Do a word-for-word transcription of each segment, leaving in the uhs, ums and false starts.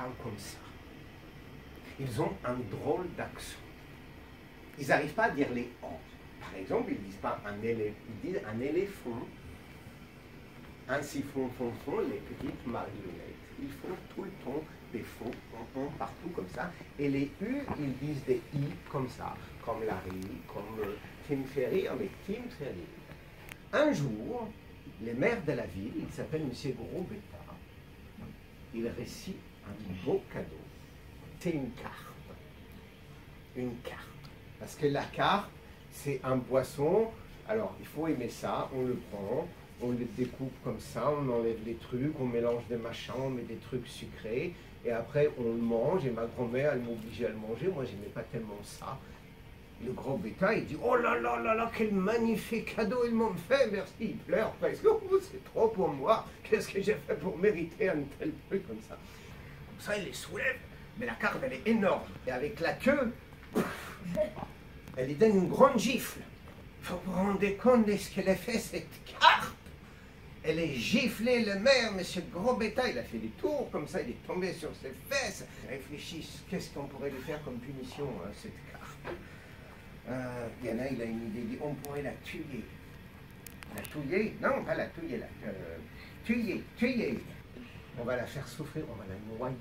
parlent comme ça. Ils ont un drôle d'accent. Ils n'arrivent pas à dire les « en ». Par exemple, ils ne disent pas un éléphant, ils disent un éléphant. Ainsi font, font, font les petites marionnettes. Ils font tout le temps des faux, on, on, partout comme ça. Et les U, ils disent des I comme ça, comme Larry, comme euh, Tim Ferry, avec Tim Ferry. Un jour, le maire de la ville, il s'appelle M. Grosbetta, il récite un beau cadeau. C'est une carte. Une carte. Parce que la carte, c'est un poisson. Alors, il faut aimer ça. On le prend, on le découpe comme ça, on enlève les trucs, on mélange des machins, on met des trucs sucrés. Et après, on le mange. Et ma grand-mère, elle m'obligeait à le manger. Moi, j'aimais pas tellement ça. Le Grosbetta, il dit « Oh là là là là, quel magnifique cadeau ils m'ont fait, merci !» Il pleure parce que oh, c'est trop pour moi. Qu'est-ce que j'ai fait pour mériter un tel truc comme ça? Comme ça, il les soulève. Mais la carte, elle est énorme. Et avec la queue, elle lui donne une grande gifle. Vous vous rendez compte de ce qu'elle a fait, cette carte? Elle a giflé le maire, M. Grosbetta. Il a fait des tours comme ça, il est tombé sur ses fesses. Réfléchissent, qu'est-ce qu'on pourrait lui faire comme punition à cette carte? Euh, il y en a, il a une idée, il dit, on pourrait la tuer. La tuer? Non, pas la tuer, la euh, tuer, tuer. On va la faire souffrir, on va la noyer.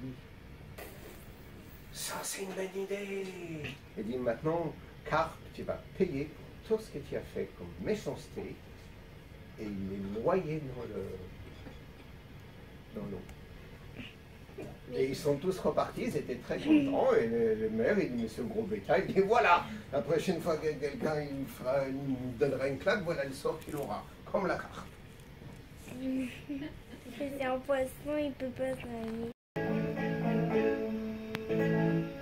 Ça, c'est une bonne idée. Il dit, maintenant, Carpe, tu vas payer pour tout ce que tu as fait comme méchanceté. Et il est noyé dans le dans l'eau. Et ils sont tous repartis, ils étaient très contents, et le, le maire, il dit, monsieur Grosbetta, il dit, voilà, la prochaine fois que quelqu'un il il nous donnera une claque, voilà le sort qu'il aura, comme la carte. C'est un poisson, il peut pas se noyer.